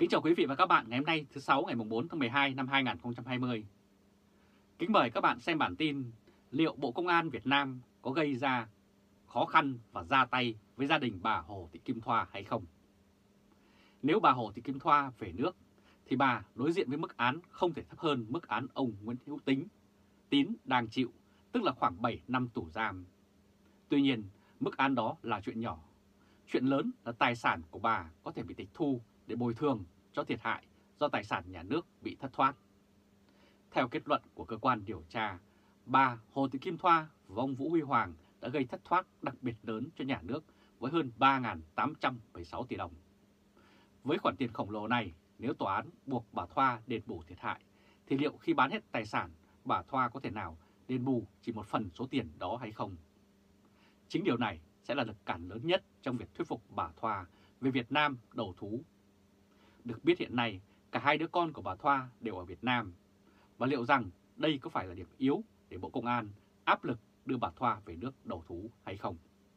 Kính chào quý vị và các bạn ngày hôm nay thứ Sáu ngày 4 tháng 12 năm 2020. Kính mời các bạn xem bản tin liệu Bộ Công an Việt Nam có gây ra khó khăn và ra tay với gia đình bà Hồ Thị Kim Thoa hay không. Nếu bà Hồ Thị Kim Thoa về nước thì bà đối diện với mức án không thể thấp hơn mức án ông Nguyễn Hữu Tín đang chịu, tức là khoảng 7 năm tù giam. Tuy nhiên, mức án đó là chuyện nhỏ. Chuyện lớn là tài sản của bà có thể bị tịch thu để bồi thường cho thiệt hại do tài sản nhà nước bị thất thoát. Theo kết luận của cơ quan điều tra, bà Hồ Thị Kim Thoa và ông Vũ Huy Hoàng đã gây thất thoát đặc biệt lớn cho nhà nước với hơn 3.816 tỷ đồng. Với khoản tiền khổng lồ này, nếu tòa án buộc bà Thoa đền bù thiệt hại, thì liệu khi bán hết tài sản, bà Thoa có thể nào đền bù chỉ một phần số tiền đó hay không? Chính điều này sẽ là lực cản lớn nhất trong việc thuyết phục bà Thoa về Việt Nam đầu thú. Được biết hiện nay, cả hai đứa con của bà Thoa đều ở Việt Nam. Và liệu rằng đây có phải là điểm yếu để Bộ Công an áp lực đưa bà Thoa về nước đầu thú hay không?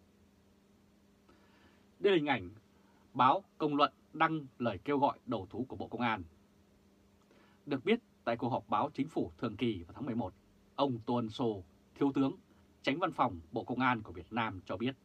Đây là hình ảnh báo Công luận đăng lời kêu gọi đầu thú của Bộ Công an. Được biết, tại cuộc họp báo chính phủ thường kỳ vào tháng 11, ông Tô Ân Sô, Thiếu tướng, Chánh Văn phòng Bộ Công an của Việt Nam cho biết,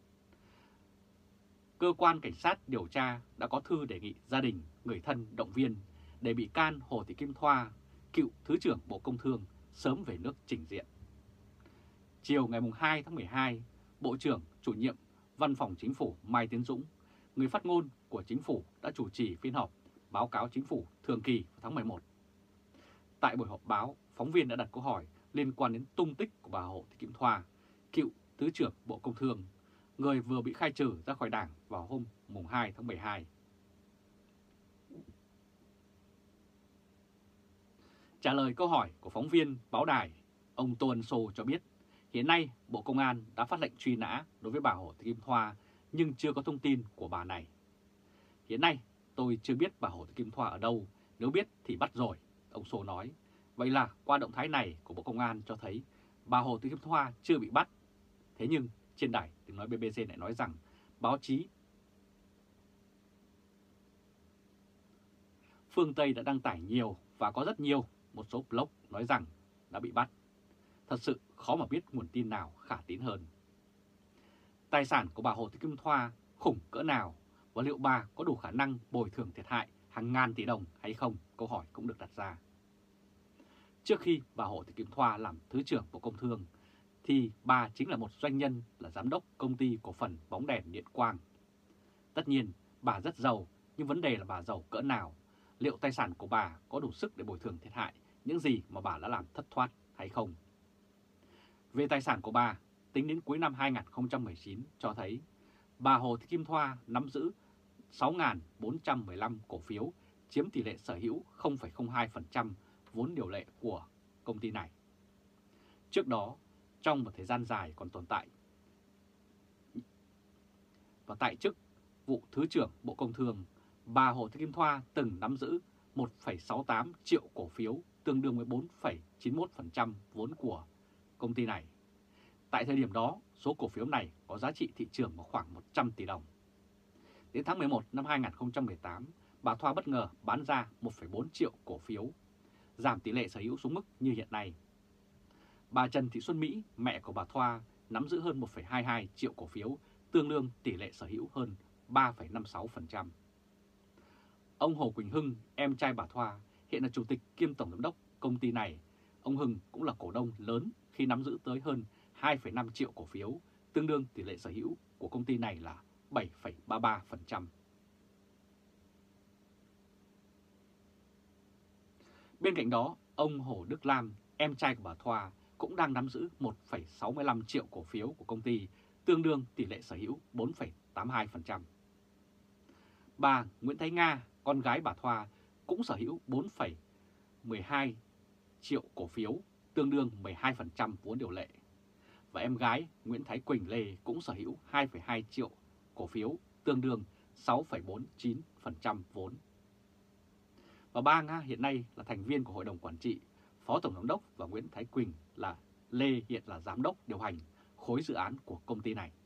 cơ quan cảnh sát điều tra đã có thư đề nghị gia đình, người thân động viên để bị can Hồ Thị Kim Thoa, cựu Thứ trưởng Bộ Công Thương, sớm về nước trình diện. Chiều ngày 2 tháng 12, Bộ trưởng chủ nhiệm Văn phòng Chính phủ Mai Tiến Dũng, người phát ngôn của Chính phủ đã chủ trì phiên họp báo cáo Chính phủ thường kỳ vào tháng 11. Tại buổi họp báo, phóng viên đã đặt câu hỏi liên quan đến tung tích của bà Hồ Thị Kim Thoa, cựu Thứ trưởng Bộ Công Thương, người vừa bị khai trừ ra khỏi Đảng vào hôm 2 tháng 12. Trả lời câu hỏi của phóng viên báo đài, ông Tô Ân Sô cho biết hiện nay Bộ Công an đã phát lệnh truy nã đối với bà Hồ Thị Kim Thoa nhưng chưa có thông tin của bà này. Hiện nay tôi chưa biết bà Hồ Thị Kim Thoa ở đâu, nếu biết thì bắt rồi, ông Sô nói. Vậy là qua động thái này của Bộ Công an cho thấy bà Hồ Thị Kim Thoa chưa bị bắt. Thế nhưng trên đài tiếng nói BBC lại nói rằng báo chí phương Tây đã đăng tải nhiều và có rất nhiều một số blog nói rằng đã bị bắt. Thật sự khó mà biết nguồn tin nào khả tín hơn. Tài sản của bà Hồ Thị Kim Thoa khủng cỡ nào và liệu bà có đủ khả năng bồi thường thiệt hại hàng ngàn tỷ đồng hay không? Câu hỏi cũng được đặt ra. Trước khi bà Hồ Thị Kim Thoa làm Thứ trưởng Bộ Công Thương, thì bà chính là một doanh nhân, là giám đốc công ty cổ phần bóng đèn Điện Quang. Tất nhiên, bà rất giàu, nhưng vấn đề là bà giàu cỡ nào? Liệu tài sản của bà có đủ sức để bồi thường thiệt hại những gì mà bà đã làm thất thoát hay không? Về tài sản của bà, tính đến cuối năm 2019 cho thấy bà Hồ Thị Kim Thoa nắm giữ 6.415 cổ phiếu, chiếm tỷ lệ sở hữu 0,02% vốn điều lệ của công ty này. Trước đó, trong một thời gian dài còn tồn tại và tại chức vụ Thứ trưởng Bộ Công Thương, bà Hồ Thị Kim Thoa từng nắm giữ 1,68 triệu cổ phiếu, tương đương với 4,91% vốn của công ty này. Tại thời điểm đó, số cổ phiếu này có giá trị thị trường vào khoảng 100 tỷ đồng. Đến tháng 11 năm 2018, bà Thoa bất ngờ bán ra 1,4 triệu cổ phiếu, giảm tỷ lệ sở hữu xuống mức như hiện nay. Bà Trần Thị Xuân Mỹ, mẹ của bà Thoa, nắm giữ hơn 1,22 triệu cổ phiếu, tương đương tỷ lệ sở hữu hơn 3,56%. Ông Hồ Quỳnh Hưng, em trai bà Thoa, hiện là chủ tịch kiêm tổng giám đốc công ty này. Ông Hưng cũng là cổ đông lớn khi nắm giữ tới hơn 2,5 triệu cổ phiếu, tương đương tỷ lệ sở hữu của công ty này là 7,33%. Bên cạnh đó, ông Hồ Đức Lam, em trai của bà Thoa, cũng đang nắm giữ 1,65 triệu cổ phiếu của công ty, tương đương tỷ lệ sở hữu 4,82%. Bà Nguyễn Thái Nga, con gái bà Thoa, cũng sở hữu 4,12 triệu cổ phiếu, tương đương 12% vốn điều lệ. Và em gái Nguyễn Thái Quỳnh Lê cũng sở hữu 2,2 triệu cổ phiếu, tương đương 6,49% vốn. Và ba Nga hiện nay là thành viên của Hội đồng Quản trị, Phó Tổng Giám đốc, và Nguyễn Thái Quỳnh Lê hiện là Giám đốc điều hành khối dự án của công ty này.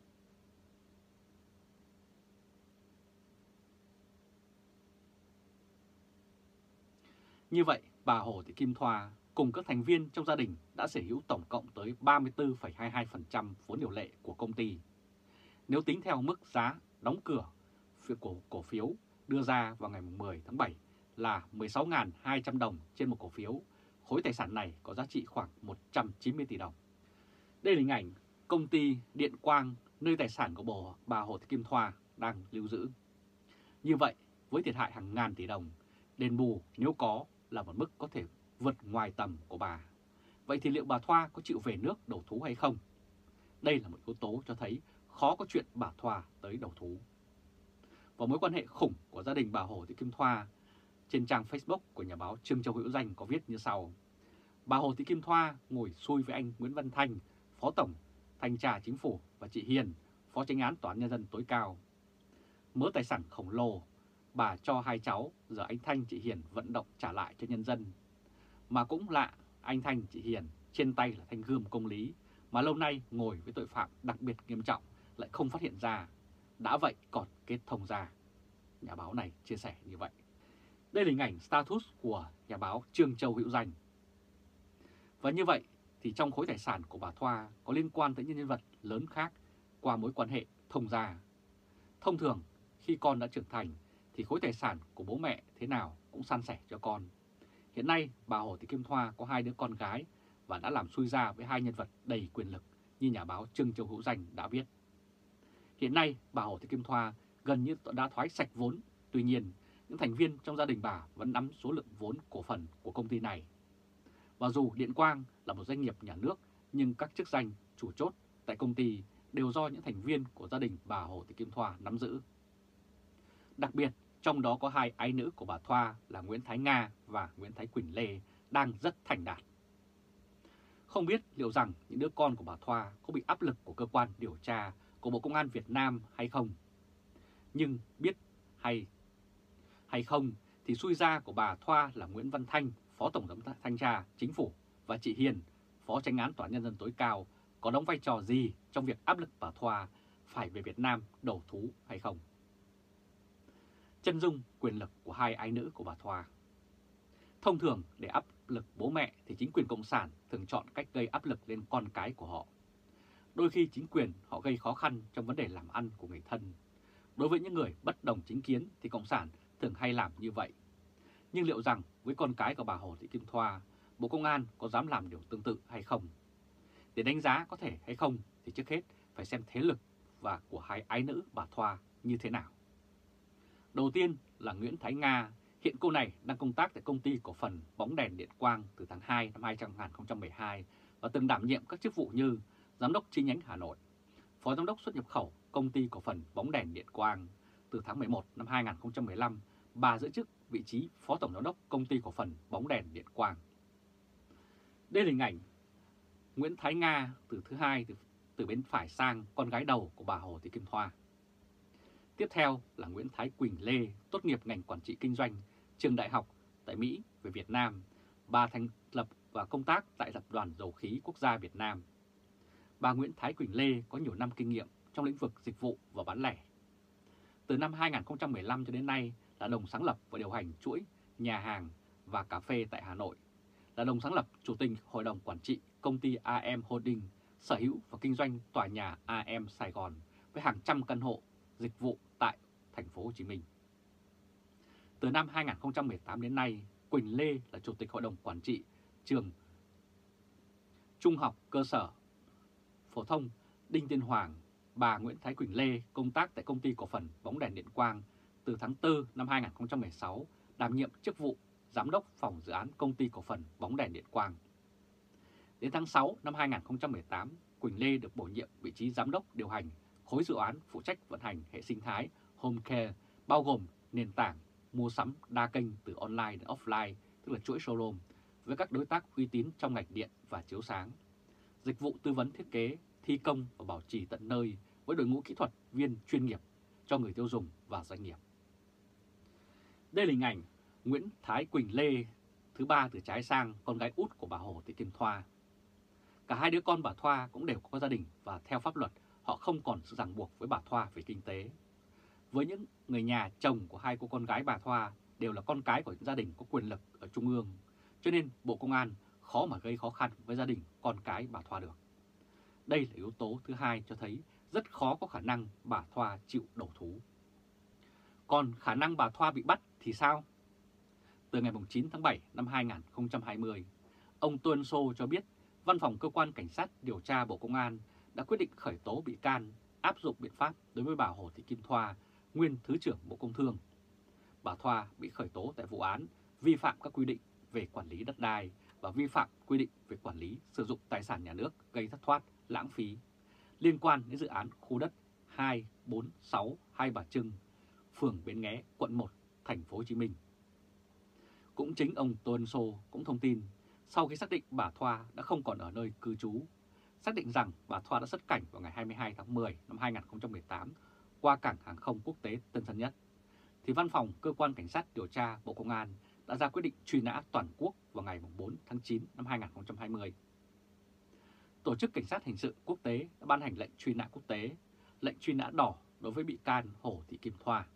Như vậy, bà Hồ Thị Kim Thoa cùng các thành viên trong gia đình đã sở hữu tổng cộng tới 34,22% vốn điều lệ của công ty. Nếu tính theo mức giá đóng cửa của cổ phiếu đưa ra vào ngày 10 tháng 7 là 16.200 đồng trên một cổ phiếu, khối tài sản này có giá trị khoảng 190 tỷ đồng. Đây là hình ảnh công ty Điện Quang, nơi tài sản của bà Hồ Thị Kim Thoa đang lưu giữ. Như vậy, với thiệt hại hàng ngàn tỷ đồng, đền bù nếu có là một mức có thể vượt ngoài tầm của bà. Vậy thì liệu bà Thoa có chịu về nước đầu thú hay không? Đây là một yếu tố cho thấy khó có chuyện bà Thoa tới đầu thú. Và mối quan hệ khủng của gia đình bà Hồ Thị Kim Thoa, trên trang Facebook của nhà báo Trương Châu Hữu Danh có viết như sau. Bà Hồ Thị Kim Thoa ngồi xuôi với anh Nguyễn Văn Thanh, Phó Tổng Thanh tra Chính phủ, và chị Hiền, Phó Chánh án Tòa án Nhân dân tối cao. Mớ tài sản khổng lồ, bà cho hai cháu, giờ anh Thanh chị Hiền vận động trả lại cho nhân dân. Mà cũng lạ, anh Thanh chị Hiền trên tay là thanh gươm công lý, mà lâu nay ngồi với tội phạm đặc biệt nghiêm trọng lại không phát hiện ra. Đã vậy còn kết thông ra. Nhà báo này chia sẻ như vậy. Đây là hình ảnh status của nhà báo Trương Châu Hữu Danh. Và như vậy thì trong khối tài sản của bà Thoa có liên quan tới những nhân vật lớn khác qua mối quan hệ thông gia. Thông thường khi con đã trưởng thành thì khối tài sản của bố mẹ thế nào cũng san sẻ cho con. Hiện nay bà Hồ Thị Kim Thoa có hai đứa con gái và đã làm xui ra với hai nhân vật đầy quyền lực như nhà báo Trương Châu Hữu Danh đã viết. Hiện nay bà Hồ Thị Kim Thoa gần như đã thoái sạch vốn, tuy nhiên những thành viên trong gia đình bà vẫn nắm số lượng vốn cổ phần của công ty này. Và dù Điện Quang là một doanh nghiệp nhà nước nhưng các chức danh chủ chốt tại công ty đều do những thành viên của gia đình bà Hồ Thị Kim Thoa nắm giữ. Đặc biệt, trong đó có hai ái nữ của bà Thoa là Nguyễn Thái Nga và Nguyễn Thái Quỳnh Lê đang rất thành đạt. Không biết liệu rằng những đứa con của bà Thoa có bị áp lực của cơ quan điều tra của Bộ Công an Việt Nam hay không? Nhưng biết hay không thì xui ra của bà Thoa là Nguyễn Văn Thanh, Phó Tổng giám đốc Thanh tra Chính phủ, và chị Hiền, Phó Chánh án Tòa án Nhân dân tối cao có đóng vai trò gì trong việc áp lực bà Thoa phải về Việt Nam đầu thú hay không? Chân dung quyền lực của hai ái nữ của bà Thoa. Thông thường để áp lực bố mẹ thì chính quyền Cộng sản thường chọn cách gây áp lực lên con cái của họ. Đôi khi chính quyền họ gây khó khăn trong vấn đề làm ăn của người thân. Đối với những người bất đồng chính kiến thì Cộng sản thường hay làm như vậy. Nhưng liệu rằng với con cái của bà Hồ Thị Kim Thoa, Bộ Công an có dám làm điều tương tự hay không? Để đánh giá có thể hay không thì trước hết phải xem thế lực và của hai ái nữ bà Thoa như thế nào. Đầu tiên là Nguyễn Thái Nga. Hiện cô này đang công tác tại công ty cổ phần bóng đèn Điện Quang từ tháng 2 năm 2012 và từng đảm nhiệm các chức vụ như Giám đốc chi nhánh Hà Nội, Phó Giám đốc xuất nhập khẩu công ty cổ phần bóng đèn Điện Quang. Từ tháng 11 năm 2015, bà giữ chức vị trí Phó Tổng Giám đốc công ty cổ phần bóng đèn Điện Quang. Đây là hình ảnh Nguyễn Thái Nga từ thứ hai từ bên phải sang con gái đầu của bà Hồ Thị Kim Thoa. Tiếp theo là Nguyễn Thái Quỳnh Lê, tốt nghiệp ngành quản trị kinh doanh, trường đại học tại Mỹ về Việt Nam. Bà thành lập và công tác tại Tập đoàn Dầu khí Quốc gia Việt Nam. Bà Nguyễn Thái Quỳnh Lê có nhiều năm kinh nghiệm trong lĩnh vực dịch vụ và bán lẻ. Từ năm 2015 cho đến nay là đồng sáng lập và điều hành chuỗi nhà hàng và cà phê tại Hà Nội, là đồng sáng lập chủ tịch Hội đồng Quản trị công ty AM Holding, sở hữu và kinh doanh tòa nhà AM Sài Gòn với hàng trăm căn hộ dịch vụ tại thành phố Hồ Chí Minh. Từ năm 2018 đến nay, Quỳnh Lê là chủ tịch Hội đồng Quản trị trường Trung học cơ sở phổ thông Đinh Tiên Hoàng. Bà Nguyễn Thái Quỳnh Lê công tác tại công ty cổ phần bóng đèn Điện Quang từ tháng 4 năm 2016, đảm nhiệm chức vụ Giám đốc phòng dự án công ty cổ phần bóng đèn Điện Quang. Đến tháng 6 năm 2018, Quỳnh Lê được bổ nhiệm vị trí Giám đốc điều hành khối dự án phụ trách vận hành hệ sinh thái Home Care, bao gồm nền tảng mua sắm đa kênh từ online đến offline, tức là chuỗi showroom, với các đối tác uy tín trong ngành điện và chiếu sáng, dịch vụ tư vấn thiết kế, thi công và bảo trì tận nơi với đội ngũ kỹ thuật viên chuyên nghiệp cho người tiêu dùng và doanh nghiệp. Đây là hình ảnh Nguyễn Thái Quỳnh Lê, thứ ba từ trái sang, con gái út của bà Hồ Thị Kim Thoa. Cả hai đứa con bà Thoa cũng đều có gia đình và theo pháp luật họ không còn sự ràng buộc với bà Thoa về kinh tế. Với những người nhà chồng của hai cô con gái bà Thoa đều là con cái của những gia đình có quyền lực ở Trung ương, cho nên Bộ Công an khó mà gây khó khăn với gia đình con cái bà Thoa được. Đây là yếu tố thứ hai cho thấy rất khó có khả năng bà Thoa chịu đầu thú. Còn khả năng bà Thoa bị bắt thì sao? Từ ngày 9 tháng 7 năm 2020, ông Tô Ân Sô cho biết Văn phòng Cơ quan Cảnh sát điều tra Bộ Công an đã quyết định khởi tố bị can, áp dụng biện pháp đối với bà Hồ Thị Kim Thoa, nguyên Thứ trưởng Bộ Công Thương. Bà Thoa bị khởi tố tại vụ án vi phạm các quy định về quản lý đất đai và vi phạm quy định về quản lý sử dụng tài sản nhà nước gây thất thoát, lãng phí liên quan đến dự án khu đất 246 Hai Bà Trưng, phường Bến Nghé, quận 1, thành phố Hồ Chí Minh. Cũng chính ông Tô Ân Sô cũng thông tin sau khi xác định bà Thoa đã không còn ở nơi cư trú, xác định rằng bà Thoa đã xuất cảnh vào ngày 22 tháng 10 năm 2018 qua cảng hàng không quốc tế Tân Sơn Nhất, thì Văn phòng Cơ quan Cảnh sát điều tra Bộ Công an đã ra quyết định truy nã toàn quốc vào ngày 4 tháng 9 năm 2020. Tổ chức Cảnh sát Hình sự Quốc tế đã ban hành lệnh truy nã quốc tế, lệnh truy nã đỏ đối với bị can Hồ Thị Kim Thoa.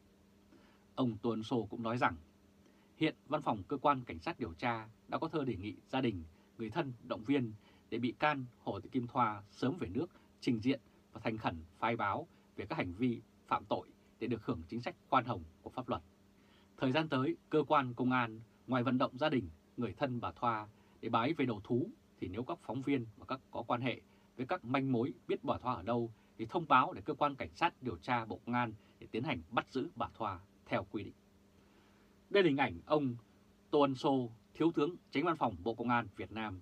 Ông Tô Ân Sô cũng nói rằng, hiện Văn phòng Cơ quan Cảnh sát điều tra đã có thư đề nghị gia đình, người thân, động viên để bị can Hồ Thị Kim Thoa sớm về nước trình diện và thành khẩn phái báo về các hành vi phạm tội để được hưởng chính sách khoan hồng của pháp luật. Thời gian tới, cơ quan công an ngoài vận động gia đình, người thân bà Thoa để bà ấy về đầu thú, thì nếu các phóng viên và các có quan hệ với các manh mối biết bà Thoa ở đâu thì thông báo để Cơ quan Cảnh sát điều tra Bộ Công an để tiến hành bắt giữ bà Thoa theo quy định. Đây là hình ảnh ông Tô Ân Sô, Thiếu tướng Chánh Văn phòng Bộ Công an Việt Nam.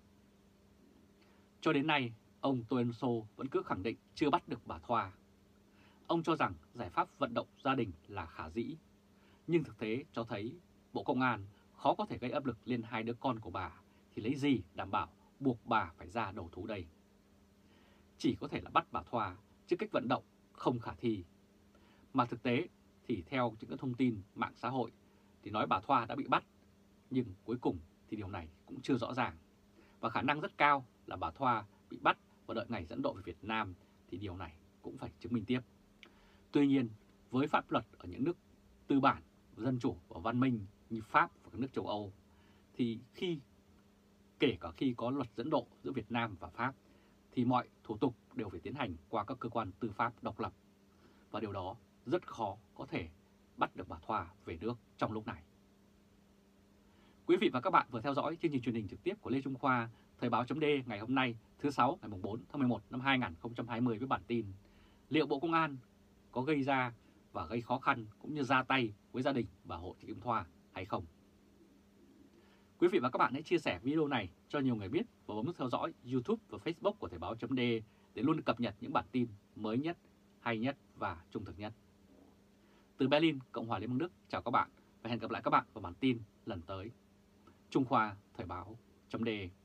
Cho đến nay, ông Tô Ân Sô vẫn cứ khẳng định chưa bắt được bà Thoa. Ông cho rằng giải pháp vận động gia đình là khả dĩ, nhưng thực tế cho thấy Bộ Công an khó có thể gây áp lực lên hai đứa con của bà thì lấy gì đảm bảo buộc bà phải ra đầu thú đây. Chỉ có thể là bắt bà Thoa, chứ cách vận động không khả thi. Mà thực tế thì theo những thông tin mạng xã hội thì nói bà Thoa đã bị bắt, nhưng cuối cùng thì điều này cũng chưa rõ ràng. Và khả năng rất cao là bà Thoa bị bắt và đợi ngày dẫn độ về Việt Nam thì điều này cũng phải chứng minh tiếp. Tuy nhiên, với pháp luật ở những nước tư bản, dân chủ và văn minh như Pháp và các nước châu Âu, thì kể cả khi có luật dẫn độ giữa Việt Nam và Pháp, thì mọi thủ tục đều phải tiến hành qua các cơ quan tư pháp độc lập. Và điều đó rất khó có thể bắt được bà Thoa về nước trong lúc này. Quý vị và các bạn vừa theo dõi chương trình truyền hình trực tiếp của Lê Trung Khoa, Thời báo .d ngày hôm nay, thứ Sáu ngày 4 tháng 11 năm 2020 với bản tin: liệu Bộ Công an có gây ra và gây khó khăn cũng như ra tay với gia đình bà Hồ Thị Kim Thoa hay không? Quý vị và các bạn hãy chia sẻ video này cho nhiều người biết và bấm nút theo dõi YouTube và Facebook của Thời báo .d để luôn cập nhật những bản tin mới nhất, hay nhất và trung thực nhất. Từ Berlin, Cộng hòa Liên bang Đức, chào các bạn và hẹn gặp lại các bạn vào bản tin lần tới. Trung Khoa, Thời báo .d